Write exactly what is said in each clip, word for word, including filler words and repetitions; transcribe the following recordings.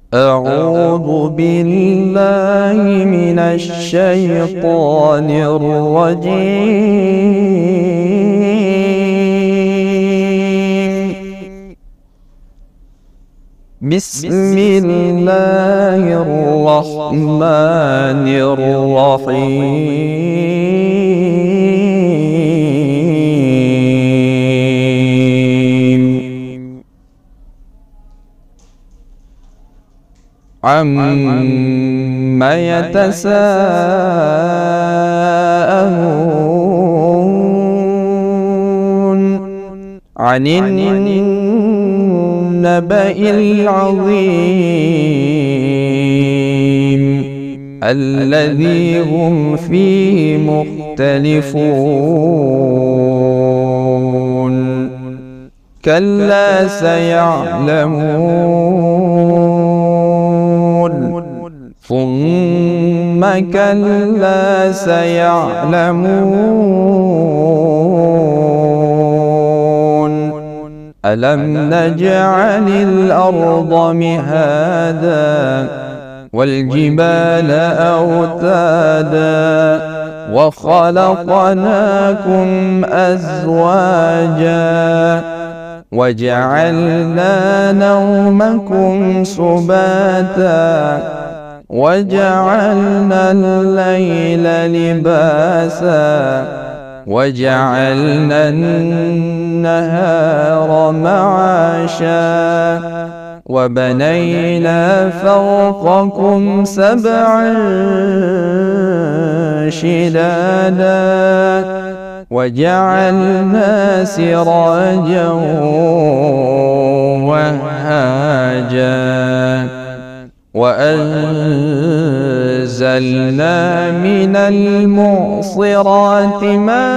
أعوذ بالله من الشيطان الرجيم. بسم الله الرحمن الرحيم. عما يتساءلون عن النبأ العظيم الذي هم فيه مختلفون. كلا سيعلمون ثم كلا سيعلمون ألم نجعل الأرض مهادا والجبال أوتادا وخلقناكم أزواجا وجعلنا نومكم سباتا وجعلنا الليل لباسا وجعلنا النهار معاشا وبنينا فوقكم سبعا شدادا وجعلنا سراجا وهاجا وأنزلنا من المعصرات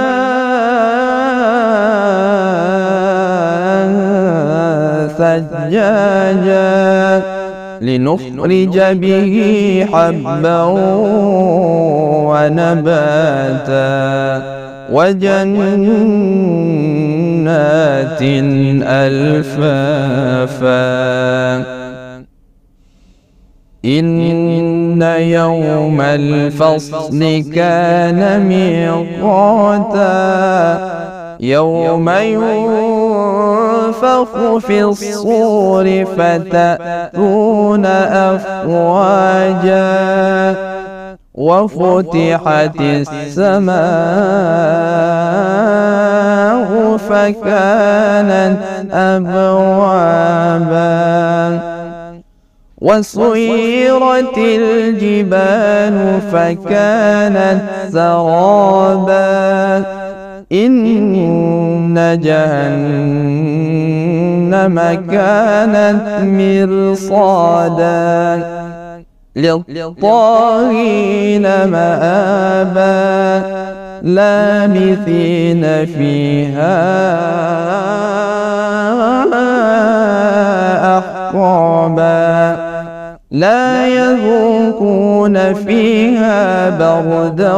ماء ثجاجا لنخرج به حبا ونباتا وجنات ألفافا. إن يوم الفصل كان ميقاتا يوم ينفخ في الصور فتأتون أفواجا وفتحت السماء فكانت أبوابا وسيرت الجبال فكانت سرابا إن جهنم كانت مرصادا للطاغين مآبا لابثين فيها أحقابا لا يذوقون فيها بردا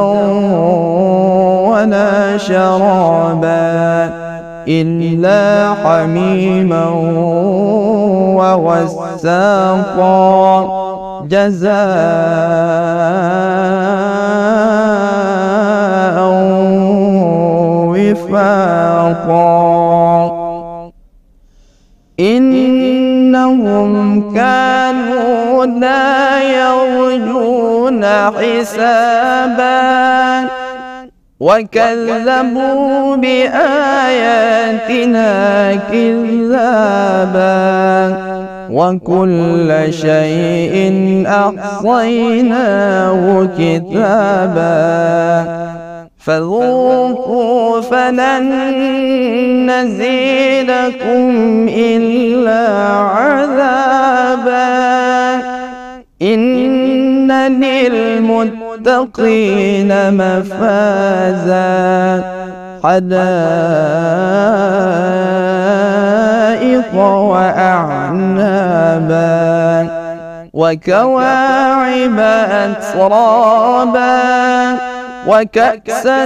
ولا شرابا إلا حميما وغساقا جزاء وفاقا. إنهم كانوا لا يرجون حسابا وكذبوا بآياتنا كذابا وكل شيء أحصيناه كتابا فذوقوا فلن نزيدكم إلا عذابا. إن للمتقين مفازا حدائق وأعنابا وكواعب أترابا وكأسا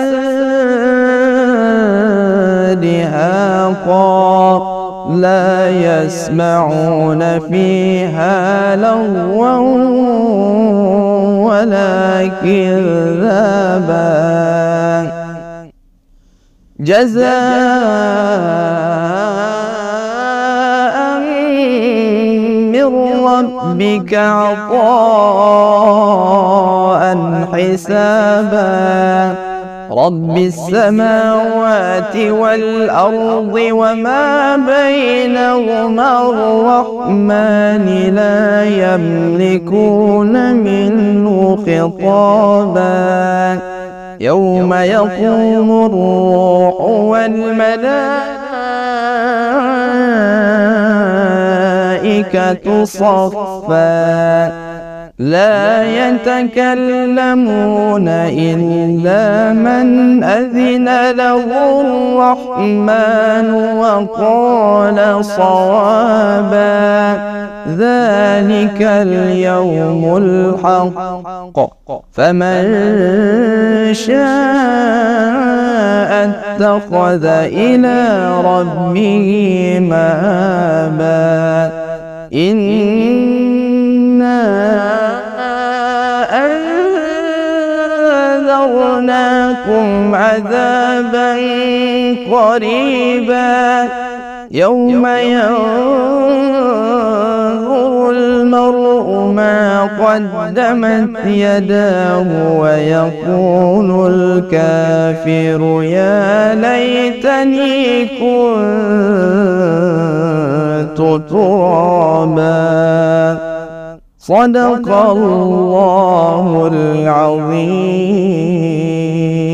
دهاقا لا يسمعون فيها لغوا ولا كذابا جزاء من ربك عطاء حسابا رب السماوات والأرض وما بينهما الرحمن لا يملكون منه خطابا يوم يقوم الروح والملائكة صفا لا يتكلمون إلا من أذن له الرحمن وقال صوابا ذلك اليوم الحق فمن شاء اتخذ إلى ربه مآبا إنا أنذرناكم عذابا قريبا يوم ينظر المرء ما قدمت يداه ويقول الكافر يا ليتني كنت ترابا صدق الله العظيم.